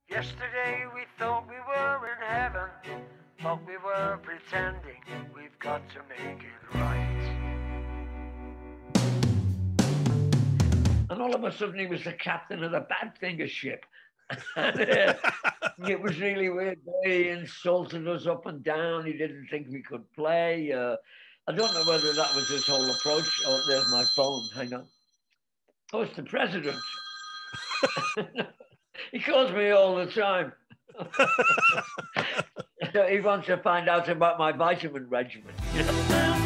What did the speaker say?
Yesterday we thought we were in heaven, but we were pretending. We've got to make it right. And all of a sudden he was the captain of the Badfinger ship. And, it was really weird. He insulted us up and down. He didn't think we could play. I don't know whether that was his whole approach. Oh, there's my phone. Hang on. Oh, it's the president. He calls me all the time. He wants to find out about my vitamin regimen.